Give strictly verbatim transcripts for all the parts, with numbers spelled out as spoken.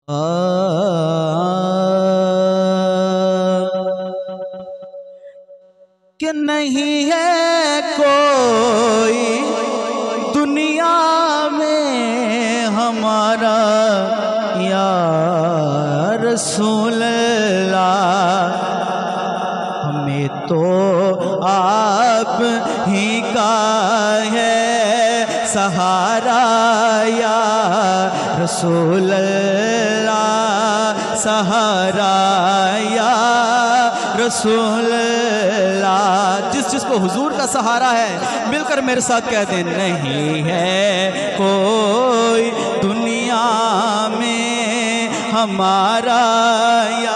کہ نہیں ہے کوئی دنیا میں ہمارا یا رسول اللہ، ہمیں تو آپ ہی کا ہے سہارا یا رسول اللہ، سہارا یا رسول اللہ۔ جس جس کو حضور کا سہارا ہے مل کر میرے ساتھ کہہ دیں، نہیں ہے کوئی دنیا میں ہمارا یا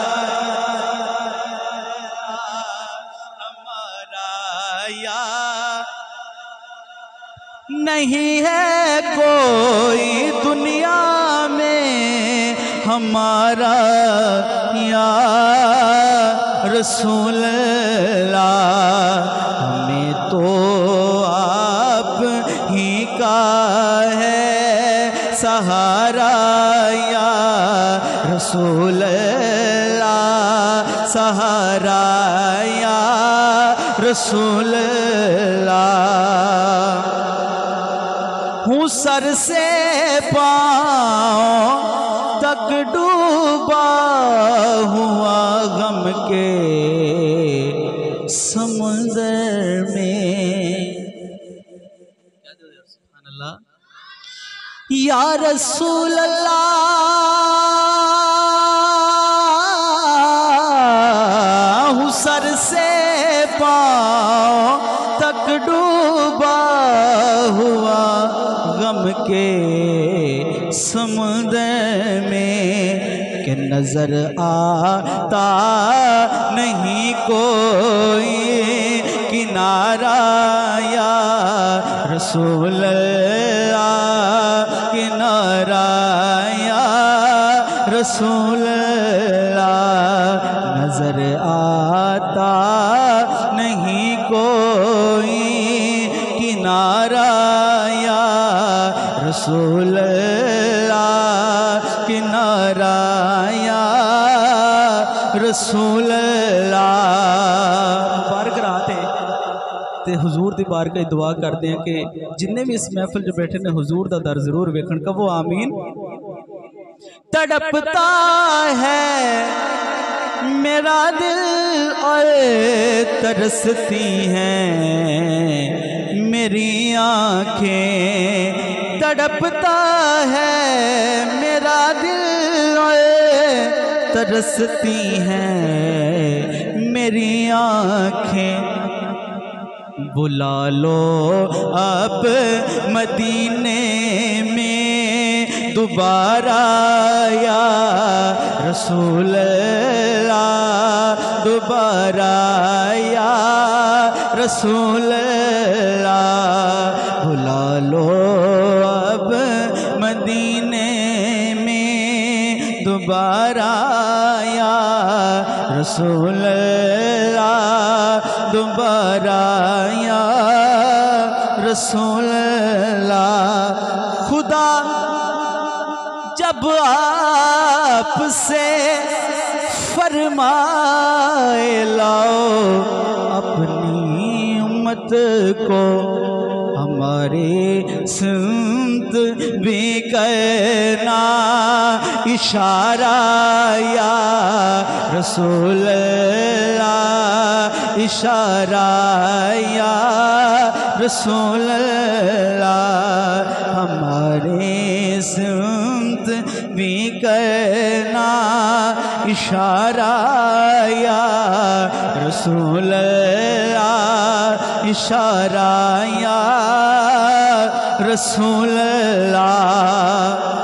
نہیں ہے کوئی دنیا میں ہمارا یا رسول اللہ، ہمیں تو آپ ہی کا ہے سہارا یا رسول اللہ، سہارا یا رسول اللہ۔ ہوں سر سے پاؤں تک ڈوبا ہوا غم کے سمندر میں، سبحان اللہ یا رسول اللہ، ہوں سر سے پاؤں تک ڈوبا ہوا غم کے سمندر میں، کہ نظر آتا نہیں کوئی کنارہ یا رسول اللہ، کنارہ یا رسول اللہ، نظر آتا نہیں کوئی کنارہ یا رسول اللہ، کنارہ یا رسول اللہ۔ مبارک رہتے تے حضور دی بارگاہ دعا کرتے ہیں کہ جنہیں بھی اس محفل جو بیٹھے نے حضور دا در ضرور ویکھن کا وہ آمین۔ تڑپتا ہے میرا دل اور ترستی ہیں میری آنکھیں، تڑپتا ہے میرا دل اور ترستی ہیں میری آنکھیں، بلا لو اب مدینے میں دوبارہ یا رسول اللہ، دوبارہ یا رسول اللہ، بلا لو اب مدینے میں دوبارہ یا رسول اللہ، دوبارہ یا رسول اللہ۔ خدا جب آپ سے فرمائے لاؤ اپنی امت کو ہماری سمت بھی کرنا اشارہ یا رسول اللہ، اشارہ یا رسول اللہ، ہمارے سمت بھی کرنا اشارہ یا رسول اللہ، اشارہ یا رسول اللہ۔